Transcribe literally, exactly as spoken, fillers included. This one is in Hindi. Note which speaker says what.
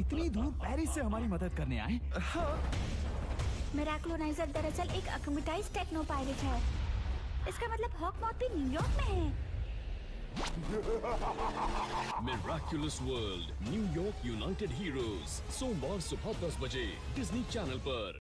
Speaker 1: इतनी दूर पेरिस से हमारी मदद करने आए?
Speaker 2: मिराक्लोनाइजर दरअसल एक अक्यूमेटाइज्ड टेक्नो पायरेट है। इसका मतलब हॉक मॉथ भी न्यूयॉर्क में है।
Speaker 3: Miraculous world New York United Heroes सोमवार सुबह दस बजे डिज्नी चैनल पर।